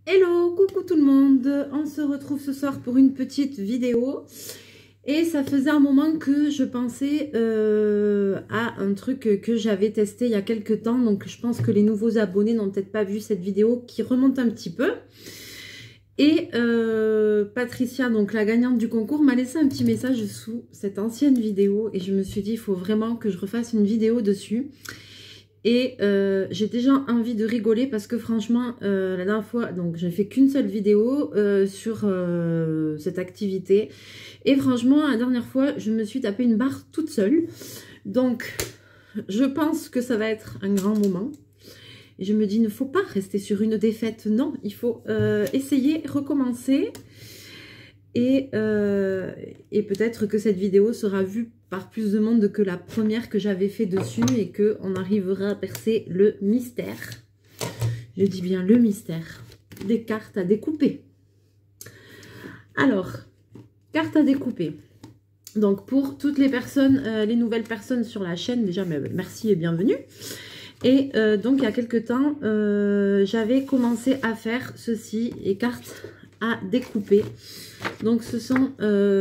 Hello, coucou tout le monde, on se retrouve ce soir pour une petite vidéo et ça faisait un moment que je pensais à un truc que j'avais testé il y a quelques temps, donc je pense que les nouveaux abonnés n'ont peut-être pas vu cette vidéo qui remonte un petit peu. Et Patricia, donc la gagnante du concours, m'a laissé un petit message sous cette ancienne vidéo et je me suis dit il faut vraiment que je refasse une vidéo dessus. Et j'ai déjà envie de rigoler parce que franchement, la dernière fois, donc j'ai fait qu'une seule vidéo sur cette activité. Et franchement, la dernière fois, je me suis tapé une barre toute seule. Donc, je pense que ça va être un grand moment. Et je me dis, il ne faut pas rester sur une défaite. Non, il faut essayer, recommencer. Et peut-être que cette vidéo sera vue par plus de monde que la première que j'avais fait dessus et qu'on arrivera à percer le mystère. Je dis bien le mystère des cartes à découper. Alors, cartes à découper. Donc pour toutes les personnes, les nouvelles personnes sur la chaîne, déjà merci et bienvenue. Et donc il y a quelques temps, j'avais commencé à faire ceci, les cartes à découper. Donc ce sont...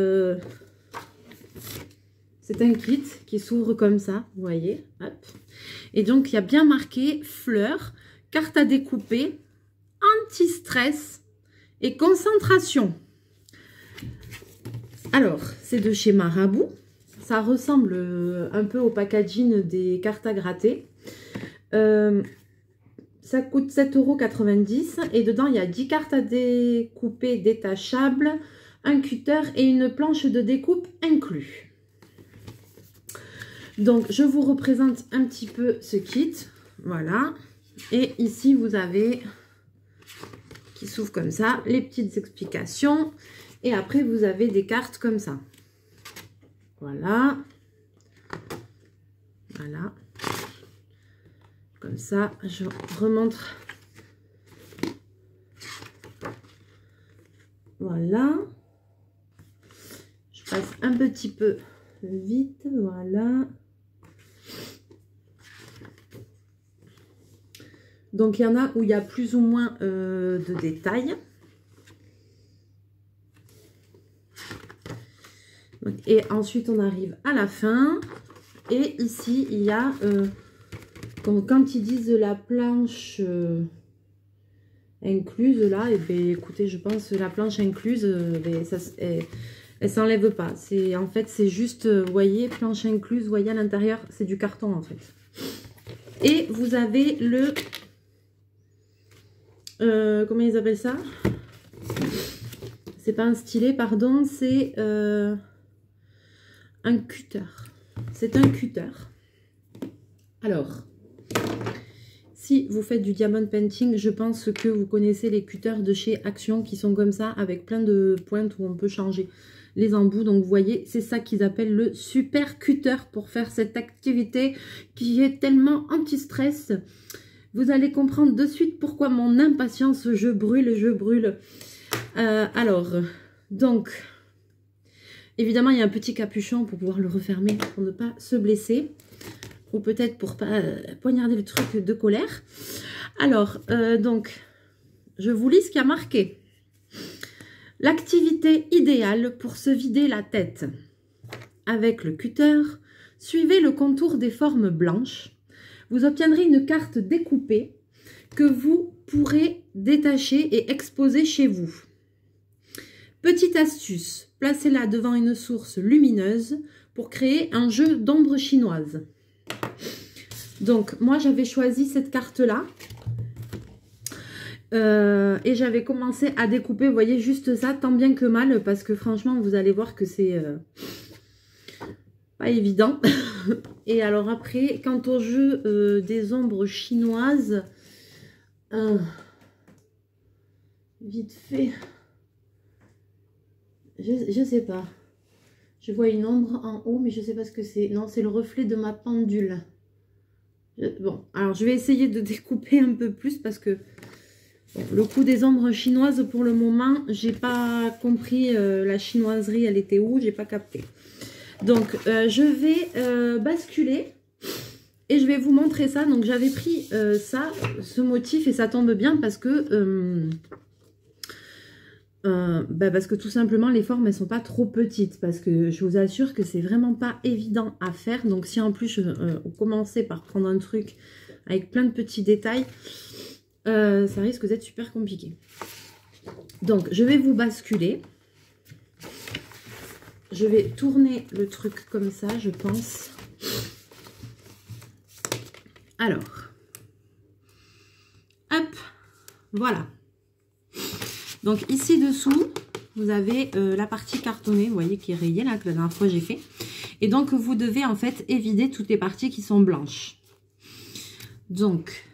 c'est un kit qui s'ouvre comme ça, vous voyez. Hop. Et donc, il y a bien marqué fleurs, carte à découper, anti-stress et concentration. Alors, c'est de chez Marabout. Ça ressemble un peu au packaging des cartes à gratter. Ça coûte 7,90 € et dedans, il y a 10 cartes à découper détachables, un cutter et une planche de découpe inclus. Donc, je vous représente un petit peu ce kit. Voilà. Et ici, vous avez, qui s'ouvre comme ça, les petites explications. Et après, vous avez des cartes comme ça. Voilà. Voilà. Comme ça, je remontre. Voilà. Je passe un petit peu vite. Voilà. Donc, il y en a où il y a plus ou moins de détails. Et ensuite, on arrive à la fin. Et ici, il y a, quand ils disent la planche incluse, là, et bien, écoutez, je pense que la planche incluse, elle s'enlève pas. En fait, c'est juste, vous voyez, planche incluse, vous voyez à l'intérieur, c'est du carton, en fait. Et vous avez le... comment ils appellent ça? C'est pas un stylet, pardon, c'est un cutter. C'est un cutter. Alors, si vous faites du diamond painting, je pense que vous connaissez les cutters de chez Action qui sont comme ça, avec plein de pointes où on peut changer les embouts. Donc, vous voyez, c'est ça qu'ils appellent le super cutter pour faire cette activité qui est tellement anti-stress. Vous allez comprendre de suite pourquoi mon impatience, je brûle. Alors, donc, évidemment, il y a un petit capuchon pour pouvoir le refermer, pour ne pas se blesser. Ou peut-être pour pas poignarder le truc de colère. Alors, donc, je vous lis ce qu'il y a marqué. L'activité idéale pour se vider la tête. Avec le cutter, suivez le contour des formes blanches. Vous obtiendrez une carte découpée que vous pourrez détacher et exposer chez vous. Petite astuce, placez-la devant une source lumineuse pour créer un jeu d'ombre chinoise. Donc, moi, j'avais choisi cette carte-là. Et j'avais commencé à découper, vous voyez, juste ça, tant bien que mal, parce que franchement, vous allez voir que c'est pas évident. Et alors après, quant au jeu des ombres chinoises, vite fait, je sais pas. Je vois une ombre en haut, mais je sais pas ce que c'est. Non, c'est le reflet de ma pendule. Bon, alors je vais essayer de découper un peu plus parce que bon, le coup des ombres chinoises, pour le moment, j'ai pas compris la chinoiserie, elle était où, j'ai pas capté. Donc, je vais basculer et je vais vous montrer ça. Donc, j'avais pris ce motif et ça tombe bien parce que Parce que tout simplement les formes elles sont pas trop petites, parce que je vous assure que c'est vraiment pas évident à faire. Donc si en plus on commençait par prendre un truc avec plein de petits détails, ça risque d'être super compliqué. Donc je vais vous basculer, je vais tourner le truc comme ça je pense. Alors hop, voilà. Donc ici dessous, vous avez la partie cartonnée, vous voyez, qui est rayée là, que la dernière fois j'ai fait. Et donc vous devez en fait évider toutes les parties qui sont blanches. Donc,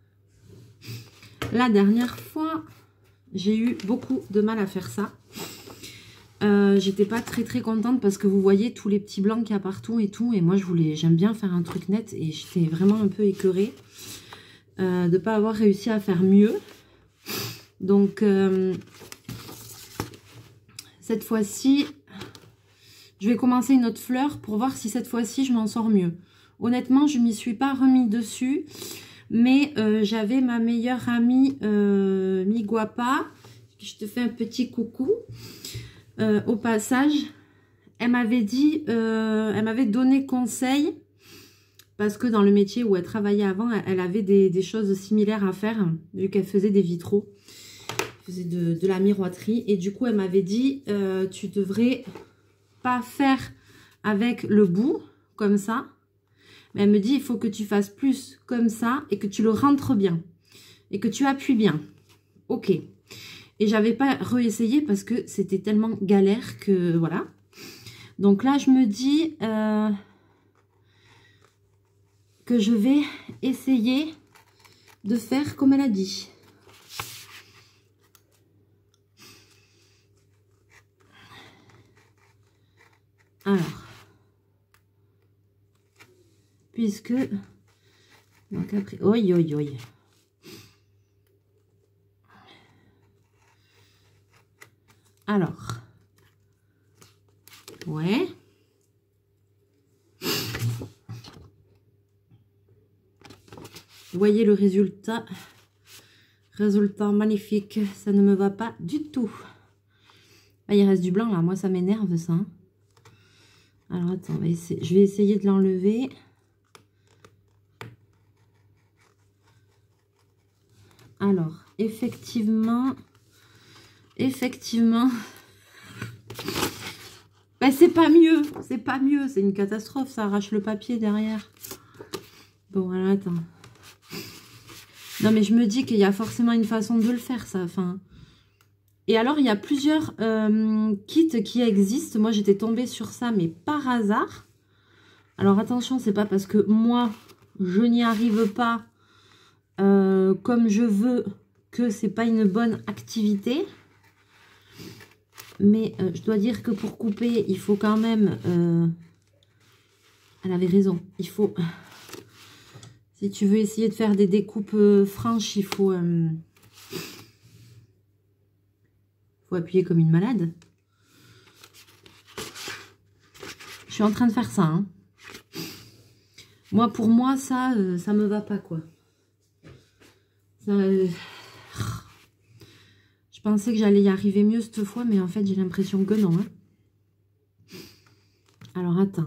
la dernière fois, j'ai eu beaucoup de mal à faire ça. J'étais pas très contente parce que vous voyez tous les petits blancs qu'il y a partout et tout. Et moi j'aime bien faire un truc net et j'étais vraiment un peu écœurée de ne pas avoir réussi à faire mieux. Donc, cette fois-ci, je vais commencer une autre fleur pour voir si cette fois-ci, je m'en sors mieux. Honnêtement, je ne m'y suis pas remis dessus, mais j'avais ma meilleure amie Miguapa. Je te fais un petit coucou au passage. Elle m'avait dit, elle m'avait donné conseil, parce que dans le métier où elle travaillait avant, elle avait des choses similaires à faire, vu qu'elle faisait des vitraux. Faisait de la miroiterie et du coup elle m'avait dit tu devrais pas faire avec le bout comme ça, mais elle me dit il faut que tu fasses plus comme ça et que tu le rentres bien et que tu appuies bien. Ok, et j'avais pas réessayé parce que c'était tellement galère que voilà. Donc là je me dis que je vais essayer de faire comme elle a dit. Alors, puisque, donc après, oi. Alors, ouais. Vous voyez le résultat. Résultat magnifique. Ça ne me va pas du tout. Ah, il reste du blanc là. Moi, ça m'énerve ça. Alors, attends, je vais essayer de l'enlever. Alors, effectivement, ben, c'est pas mieux. C'est pas mieux. C'est une catastrophe. Ça arrache le papier derrière. Bon, alors, attends. Non, mais je me dis qu'il y a forcément une façon de le faire, ça. Enfin... Et alors, il y a plusieurs kits qui existent. Moi, j'étais tombée sur ça, mais par hasard. Alors, attention, c'est pas parce que moi, je n'y arrive pas comme je veux que c'est pas une bonne activité. Mais je dois dire que pour couper, il faut quand même... Elle avait raison. Il faut... Si tu veux essayer de faire des découpes franches, il faut... faut appuyer comme une malade. Je suis en train de faire ça. Hein. Moi, pour moi, ça me va pas, quoi. Ça, je pensais que j'allais y arriver mieux cette fois, mais en fait, j'ai l'impression que non. Hein. Alors, attends.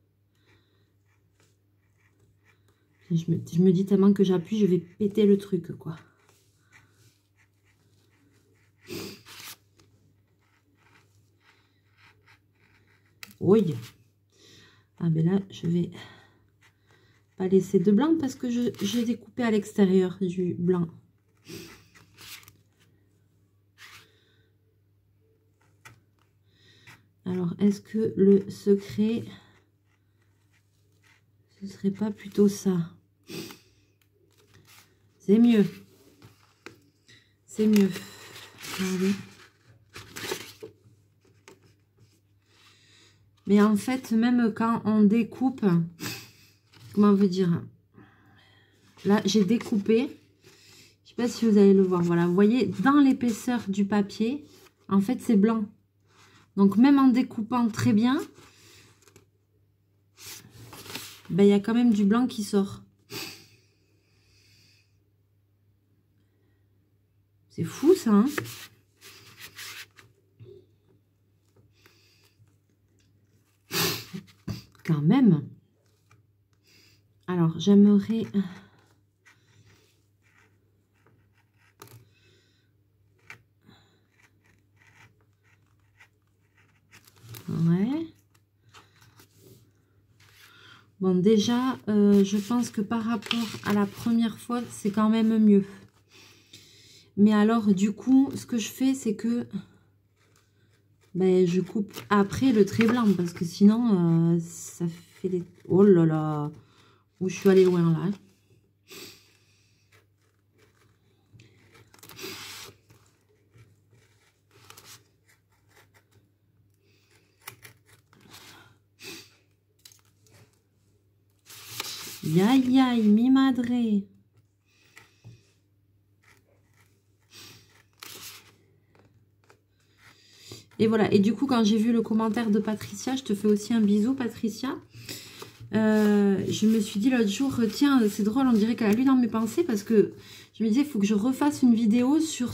Je me dis tellement que j'appuie, je vais péter le truc, quoi. Oui. Ah ben là, je vais pas laisser de blanc parce que j'ai découpé à l'extérieur du blanc. Alors, est-ce que le secret, ce serait pas plutôt ça? C'est mieux. C'est mieux. Regardez. Mais en fait, même quand on découpe, comment vous dire? Là, j'ai découpé. Je ne sais pas si vous allez le voir. Voilà, vous voyez, dans l'épaisseur du papier, en fait, c'est blanc. Donc, même en découpant très bien, ben, il y a quand même du blanc qui sort. C'est fou, ça, hein? Quand même. Alors, j'aimerais... Ouais. Bon, déjà, je pense que par rapport à la première fois, c'est quand même mieux. Mais alors, du coup, ce que je fais, c'est que ben, je coupe après le trait blanc. Parce que sinon, ça fait des... Oh là là! Où je suis allée loin, là. Aïe, aïe, mi madre. Et voilà, et du coup, quand j'ai vu le commentaire de Patricia, je te fais aussi un bisou, Patricia. Je me suis dit l'autre jour, tiens, c'est drôle, on dirait qu'elle a lu dans mes pensées, parce que je me disais, il faut que je refasse une vidéo sur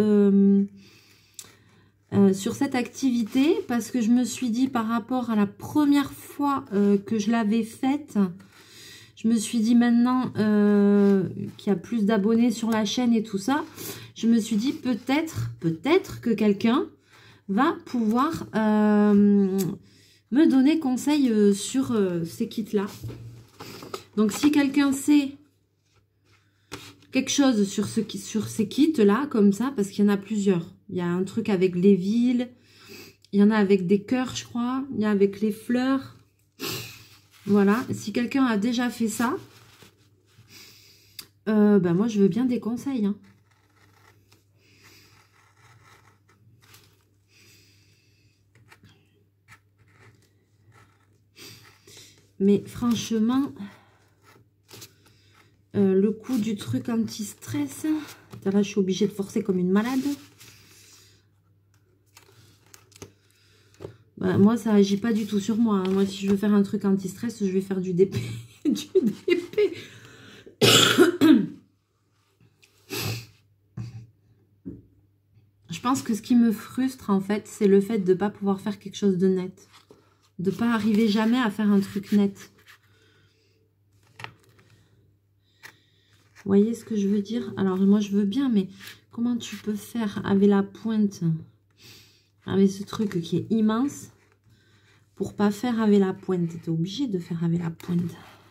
sur cette activité, parce que je me suis dit, par rapport à la première fois que je l'avais faite, je me suis dit maintenant qu'il y a plus d'abonnés sur la chaîne et tout ça, je me suis dit peut-être que quelqu'un va pouvoir me donner conseil sur ces kits-là. Donc, si quelqu'un sait quelque chose sur ces kits-là, comme ça, parce qu'il y en a plusieurs. Il y a un truc avec les villes, il y en a avec des cœurs, je crois, il y a avec les fleurs. Voilà, si quelqu'un a déjà fait ça, ben moi, je veux bien des conseils, hein. Mais franchement, le coup du truc anti-stress, là je suis obligée de forcer comme une malade. Bah, moi ça agit pas du tout sur moi, hein. Moi si je veux faire un truc anti-stress, je vais faire du DP. Du DP. Je pense que ce qui me frustre en fait, c'est le fait de ne pas pouvoir faire quelque chose de net. De ne pas arriver jamais à faire un truc net. Vous voyez ce que je veux dire? Alors moi je veux bien, mais comment tu peux faire avec la pointe, avec ce truc qui est immense, pour pas faire avec la pointe? Tu es obligé de faire avec la pointe.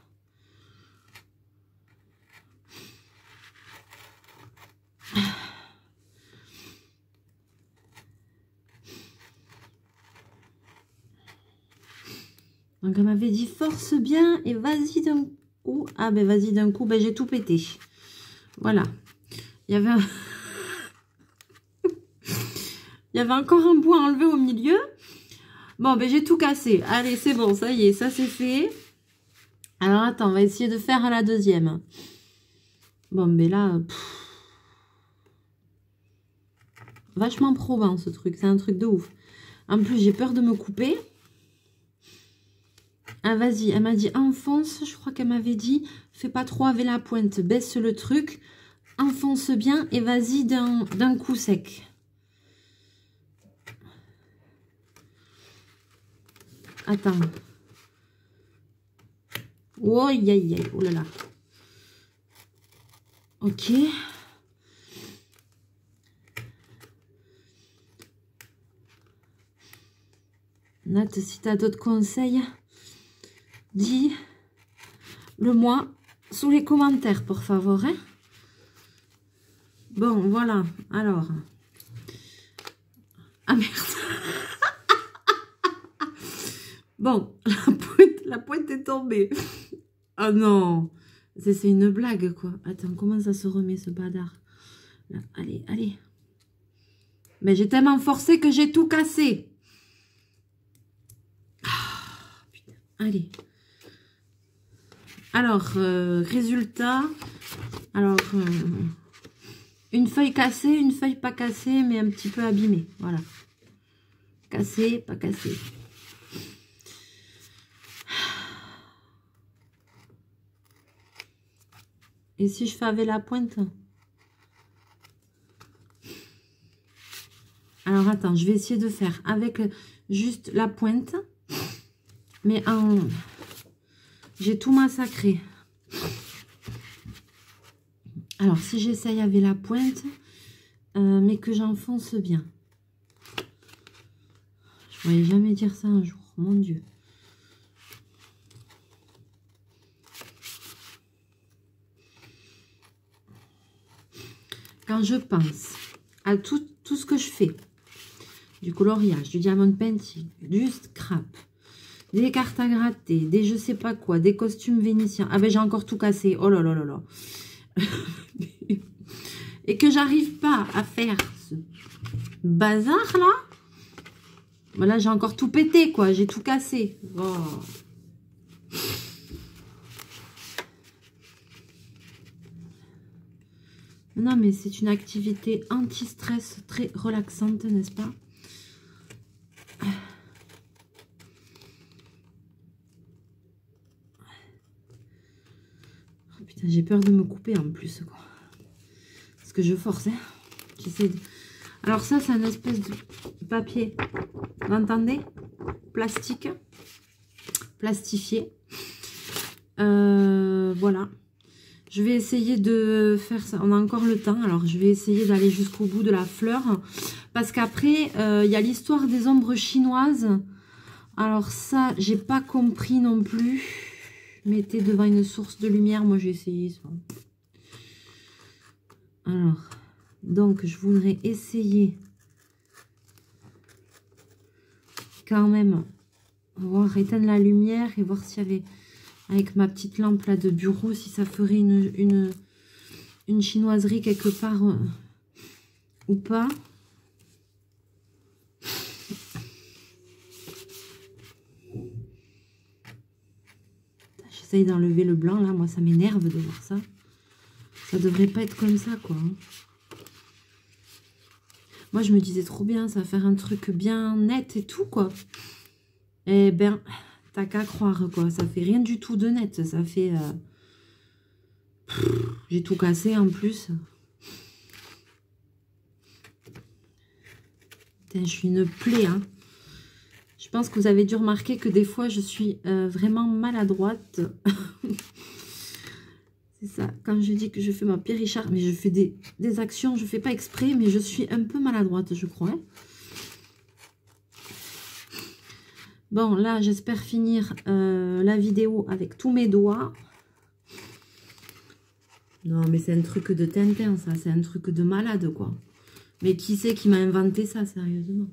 Donc elle m'avait dit force bien et vas-y d'un coup. Ah ben vas-y d'un coup, ben j'ai tout pété. Voilà. Il y avait un... Il y avait encore un bout à enlever au milieu. Bon ben j'ai tout cassé. Allez c'est bon, ça y est, ça c'est fait. Alors attends, on va essayer de faire à la deuxième. Bon ben là... Vachement probant ce truc, c'est un truc de ouf. En plus j'ai peur de me couper. Ah vas-y, elle m'a dit enfonce, je crois qu'elle m'avait dit, fais pas trop avec la pointe, baisse le truc, enfonce bien et vas-y d'un coup sec. Attends. Oh aïe aïe aïe, oh là là. Ok. Nat, si tu as d'autres conseils, dis-le-moi sous les commentaires, pour favor. Hein? Bon, voilà. Alors. Ah merde. Bon, la pointe est tombée. Ah non. C'est une blague, quoi. Attends, comment ça se remet, ce badard? Là, allez, allez. Mais j'ai tellement forcé que j'ai tout cassé. Ah, putain. Allez. Alors, résultat. Alors, une feuille cassée, une feuille pas cassée, mais un petit peu abîmée. Voilà. Cassé, pas cassé. Et si je fais avec la pointe? Alors, attends, je vais essayer de faire avec juste la pointe. Mais j'ai tout massacré. Alors, si j'essaye avec la pointe, mais que j'enfonce bien. Je ne pourrais jamais dire ça un jour, mon Dieu. Quand je pense à tout ce que je fais, du coloriage, du diamond painting, du scrap, des cartes à gratter, des je sais pas quoi, des costumes vénitiens. Ah ben j'ai encore tout cassé, oh là là là là. Et que j'arrive pas à faire ce bazar là. Ben là j'ai encore tout pété quoi, j'ai tout cassé. Oh. Non, mais c'est une activité anti-stress très relaxante, n'est-ce pas? Oh, putain, j'ai peur de me couper en plus, quoi. Parce que je force, hein. J'essaie de... Alors ça, c'est une espèce de papier. Vous entendez? Plastique. Plastifié. Voilà. Je vais essayer de faire ça. On a encore le temps. Alors, je vais essayer d'aller jusqu'au bout de la fleur. Parce qu'après, il y a l'histoire des ombres chinoises. Alors ça, j'ai pas compris non plus. Mettez devant une source de lumière. Moi, j'ai essayé ça. Alors, donc, je voudrais essayer quand même voir, éteindre la lumière et voir s'il y avait... Avec ma petite lampe là de bureau, si ça ferait une chinoiserie quelque part ou pas. J'essaye d'enlever le blanc là, moi ça m'énerve de voir ça. Ça devrait pas être comme ça quoi. Moi je me disais trop bien, ça va faire un truc bien net et tout quoi. Eh ben... T'as qu'à croire, quoi. Ça fait rien du tout de net. Ça fait... J'ai tout cassé, en plus. Putain, je suis une plaie, hein. Je pense que vous avez dû remarquer que des fois, je suis vraiment maladroite. C'est ça. Quand je dis que je fais ma Pierre Richard, mais je fais des actions, je fais pas exprès, mais je suis un peu maladroite, je crois. Hein. Bon, là, j'espère finir la vidéo avec tous mes doigts. Non, mais c'est un truc de Tintin, ça. C'est un truc de malade, quoi. Mais qui c'est qui m'a inventé ça, sérieusement?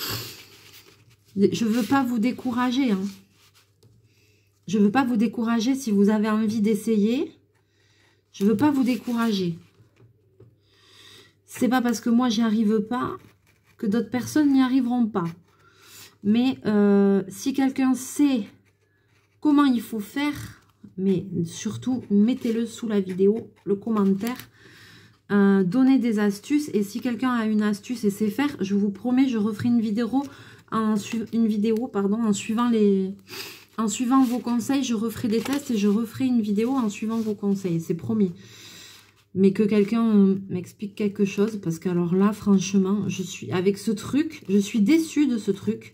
Je veux pas vous décourager, hein. Je veux pas vous décourager si vous avez envie d'essayer. Je veux pas vous décourager. C'est pas parce que moi, j'y arrive pas que d'autres personnes n'y arriveront pas. Mais si quelqu'un sait comment il faut faire, mais surtout, mettez-le sous la vidéo, le commentaire, donnez des astuces. Et si quelqu'un a une astuce et sait faire, je vous promets, je referai une vidéo en suivant vos conseils. Je referai des tests et je referai une vidéo en suivant vos conseils, c'est promis. Mais que quelqu'un m'explique quelque chose, parce qu'alors là, franchement, je suis avec ce truc, je suis déçue de ce truc.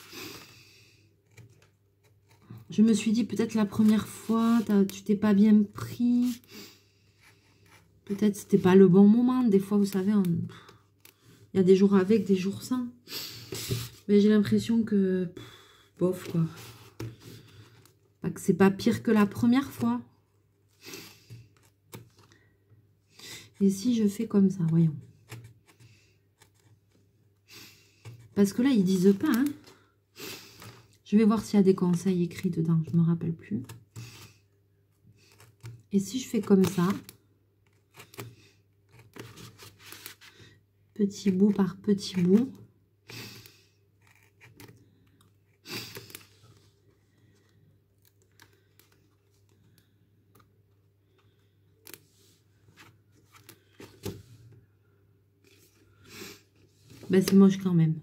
Je me suis dit, peut-être la première fois, tu t'es pas bien pris. Peut-être c'était pas le bon moment. Des fois, vous savez, il y a des jours avec, des jours sans. Mais j'ai l'impression que, bof, quoi. Pas que c'est pas pire que la première fois. Et si je fais comme ça, voyons. Parce que là, ils disent pas, hein. Je vais voir s'il y a des conseils écrits dedans, je ne me rappelle plus. Et si je fais comme ça, petit bout par petit bout, ben c'est moche quand même.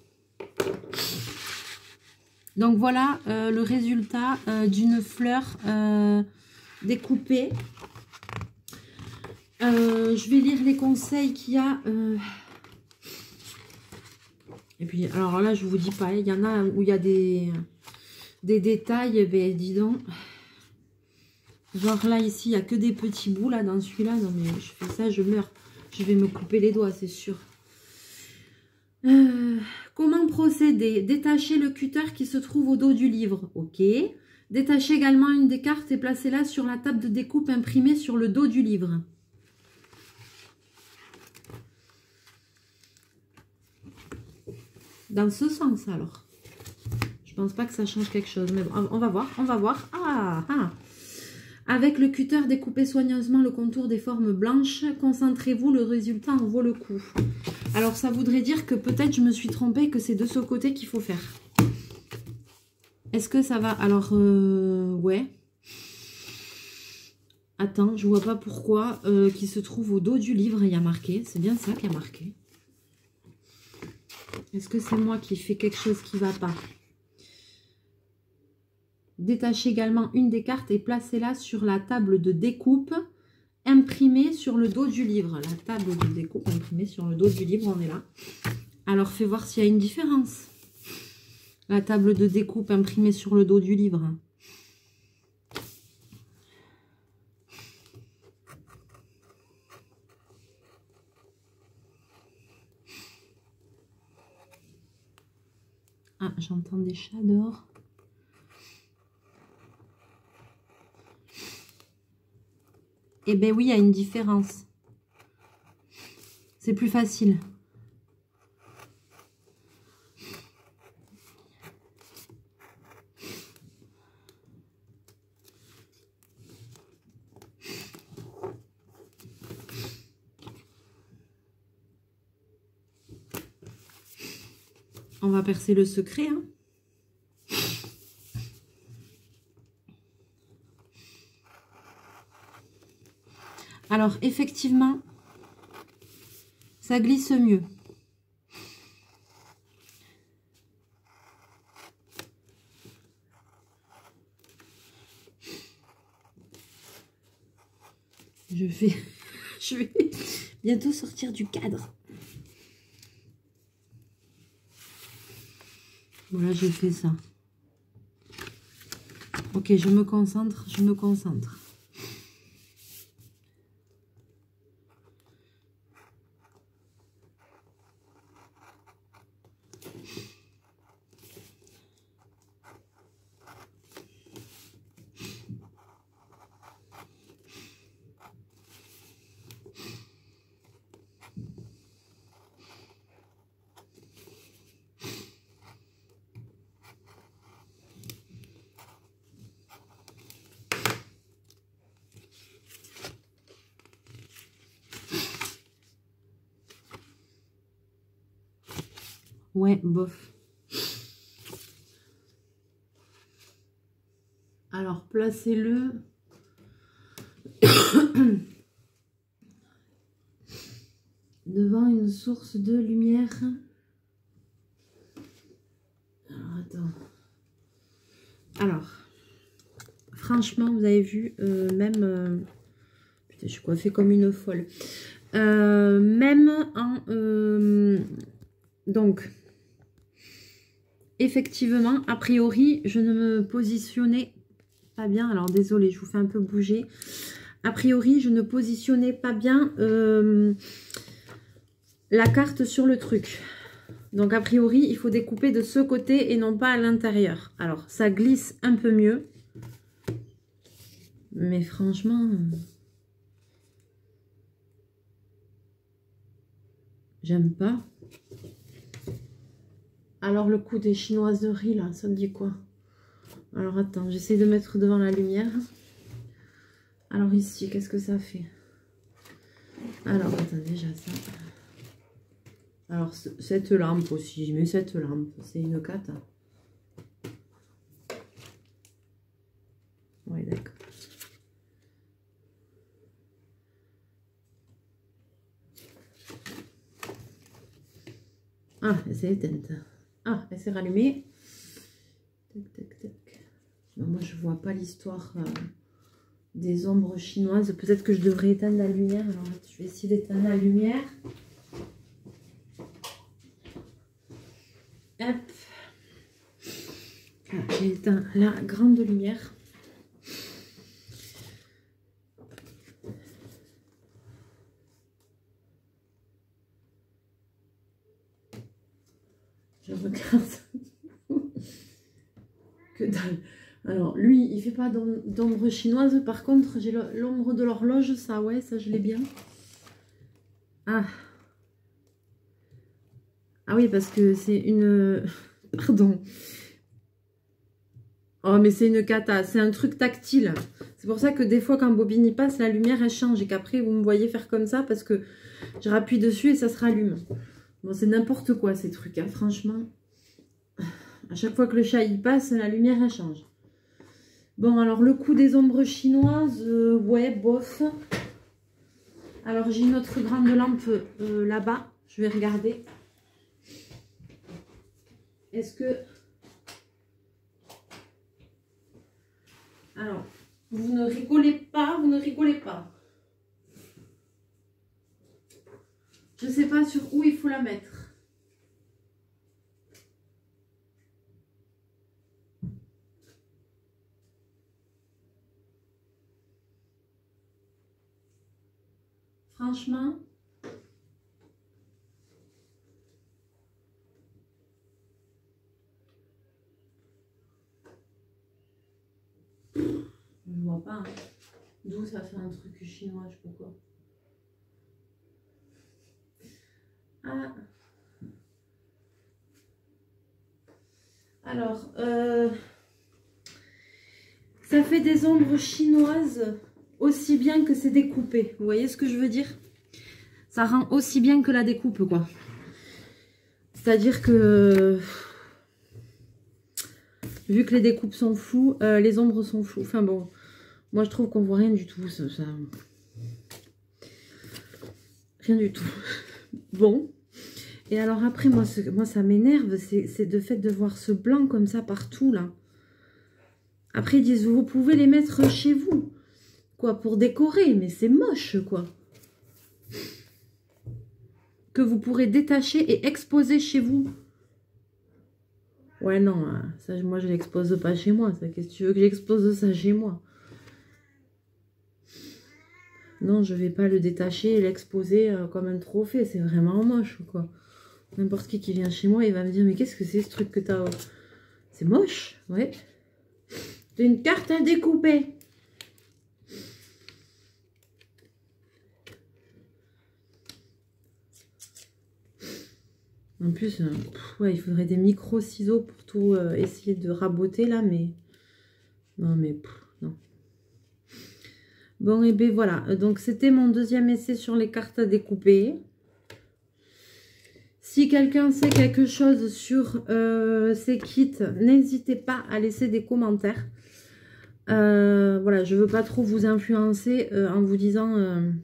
Donc voilà le résultat d'une fleur découpée. Je vais lire les conseils qu'il y a. Et puis alors là je vous dis pas, il y en a où il y a des des détails, ben dis donc. Genre là, ici, il n'y a que des petits bouts là dans celui-là. Non mais je fais ça, je meurs. Je vais me couper les doigts, c'est sûr. Comment procéder? Détacher le cutter qui se trouve au dos du livre. Ok. Détachez également une des cartes et placez-la sur la table de découpe imprimée sur le dos du livre. Dans ce sens alors. Je pense pas que ça change quelque chose. Mais bon, on va voir, on va voir. Ah, ah. Avec le cutter, découpez soigneusement le contour des formes blanches. Concentrez-vous, le résultat en vaut le coup. Alors ça voudrait dire que peut-être je me suis trompée, que c'est de ce côté qu'il faut faire. Est-ce que ça va? Alors, ouais. Attends, je vois pas pourquoi. Qui se trouve au dos du livre, il y a marqué. C'est bien ça qu'il y a marqué. Est-ce que c'est moi qui fais quelque chose qui va pas? Détachez également une des cartes et placez-la sur la table de découpe imprimée sur le dos du livre. La table de découpe imprimée sur le dos du livre, on est là. Alors, fais voir s'il y a une différence. La table de découpe imprimée sur le dos du livre. Ah, j'entends des chats dehors. Eh bien oui, il y a une différence. C'est plus facile. On va percer le secret, hein. Alors, effectivement, ça glisse mieux. Je vais bientôt sortir du cadre. Voilà, je fais ça. Ok, je me concentre, je me concentre. Ouais, bof. Alors, placez-le devant une source de lumière. Alors, attends. Alors, franchement, vous avez vu, même... putain, je suis coiffée comme une folle. Même en... donc... Effectivement, a priori, je ne me positionnais pas bien. Alors, désolé, je vous fais un peu bouger. A priori, je ne positionnais pas bien la carte sur le truc. Donc, a priori, il faut découper de ce côté et non pas à l'intérieur. Alors, ça glisse un peu mieux. Mais franchement... j'aime pas. Alors, le coup des chinoiseries, là, ça me dit quoi? Alors, attends, j'essaie de mettre devant la lumière. Alors, ici, qu'est-ce que ça fait? Alors, attends, déjà ça. Alors, cette lampe aussi, je mets cette lampe. C'est une cata. Oui, d'accord. Ah, elle s'est éteinte. Ah, elle s'est rallumée. Tac, tac, tac. Non, moi, je vois pas l'histoire des ombres chinoises. Peut-être que je devrais éteindre la lumière. Alors, je vais essayer d'éteindre la lumière. Hop. J'ai éteint la grande lumière. Je regarde. Que dalle. Alors, lui, il fait pas d'ombre chinoise. Par contre, j'ai l'ombre de l'horloge. Ça, ouais, ça, je l'ai bien. Ah. Ah oui, parce que c'est une... Pardon. Oh, mais c'est une cata. C'est un truc tactile. C'est pour ça que des fois, quand Bobine y passe, la lumière, elle change. Et qu'après, vous me voyez faire comme ça parce que je rappuie dessus et ça se rallume. Bon, c'est n'importe quoi, ces trucs, hein, franchement. À chaque fois que le chat y passe, la lumière, elle change. Bon, alors, le coup des ombres chinoises, ouais, bof. Alors, j'ai une autre grande lampe là-bas. Je vais regarder. Est-ce que... Alors, vous ne rigolez pas, vous ne rigolez pas. Je ne sais pas sur où il faut la mettre. Franchement... Je ne vois pas. Hein. D'où ça fait un truc chinois, je sais pas quoi. Ah. Alors, ça fait des ombres chinoises aussi bien que c'est découpé. Vous voyez ce que je veux dire? Ça rend aussi bien que la découpe, quoi. C'est-à-dire que... Vu que les découpes sont floues, les ombres sont floues. Enfin bon, moi je trouve qu'on voit rien du tout. Ça... Rien du tout. Bon. Et alors après, moi ça m'énerve, c'est le fait de voir ce blanc comme ça partout, là. Après, ils disent, vous pouvez les mettre chez vous. Quoi, pour décorer, mais c'est moche, quoi. Que vous pourrez détacher et exposer chez vous. Ouais, non, ça, moi, je l'expose pas chez moi. Qu'est-ce que tu veux que j'expose ça chez moi? Non, je vais pas le détacher et l'exposer comme un trophée. C'est vraiment moche, quoi. N'importe qui vient chez moi, il va me dire, mais qu'est-ce que c'est ce truc que t'as... C'est moche, ouais. C'est une carte à découper. En plus, ouais, il faudrait des micro-ciseaux pour tout essayer de raboter là, mais... Non, mais... non. Bon, et bien voilà. Donc, c'était mon deuxième essai sur les cartes à découper. Si quelqu'un sait quelque chose sur ces kits, n'hésitez pas à laisser des commentaires. Voilà, je veux pas trop vous influencer en vous disant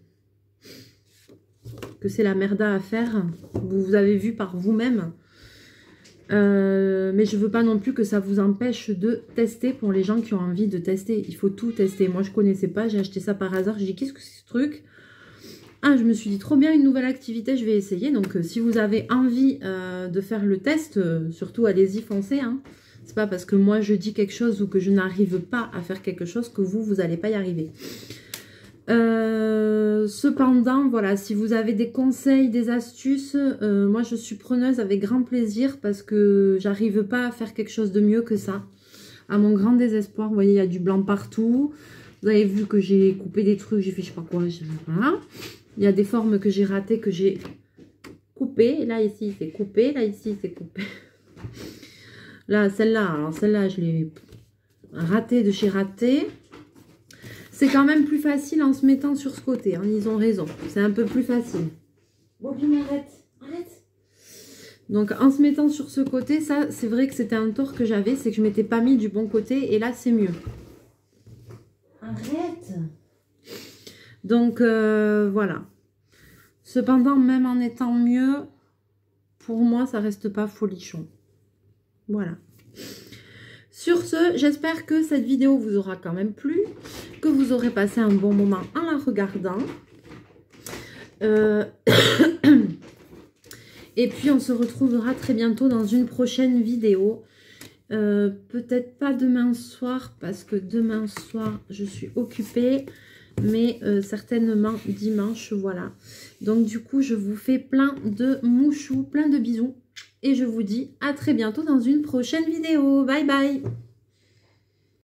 que c'est la merda à faire. Vous avez vu par vous-même. Mais je veux pas non plus que ça vous empêche de tester pour les gens qui ont envie de tester. Il faut tout tester. Moi, je connaissais pas. J'ai acheté ça par hasard. J'ai dit, qu'est-ce que c'est ce truc? Ah, je me suis dit, trop bien, une nouvelle activité, je vais essayer. Donc, si vous avez envie de faire le test, surtout, allez-y, foncez. Hein. C'est pas parce que moi, je dis quelque chose ou que je n'arrive pas à faire quelque chose que vous n'allez pas y arriver. Cependant, voilà, si vous avez des conseils, des astuces, moi, je suis preneuse avec grand plaisir parce que j'arrive pas à faire quelque chose de mieux que ça. À mon grand désespoir, vous voyez, il y a du blanc partout. Vous avez vu que j'ai coupé des trucs, j'ai fait je sais pas quoi. Voilà. Il y a des formes que j'ai ratées, que j'ai coupées. Là, ici, c'est coupé. Là, ici, c'est coupé. Là, celle-là, alors celle-là, je l'ai ratée de chez raté. C'est quand même plus facile en se mettant sur ce côté. Hein, ils ont raison. C'est un peu plus facile. Bobine, arrête. Arrête. Donc, en se mettant sur ce côté, ça, c'est vrai que c'était un tort que j'avais. C'est que je ne m'étais pas mis du bon côté. Et là, c'est mieux. Arrête. Donc, voilà. Cependant, même en étant mieux, pour moi, ça reste pas folichon. Voilà. Sur ce, j'espère que cette vidéo vous aura quand même plu, que vous aurez passé un bon moment en la regardant. Et puis, on se retrouvera très bientôt dans une prochaine vidéo. Peut-être pas demain soir parce que demain soir je suis occupée, mais certainement dimanche, voilà. Donc du coup je vous fais plein de mouchous, plein de bisous et je vous dis à très bientôt dans une prochaine vidéo. Bye bye.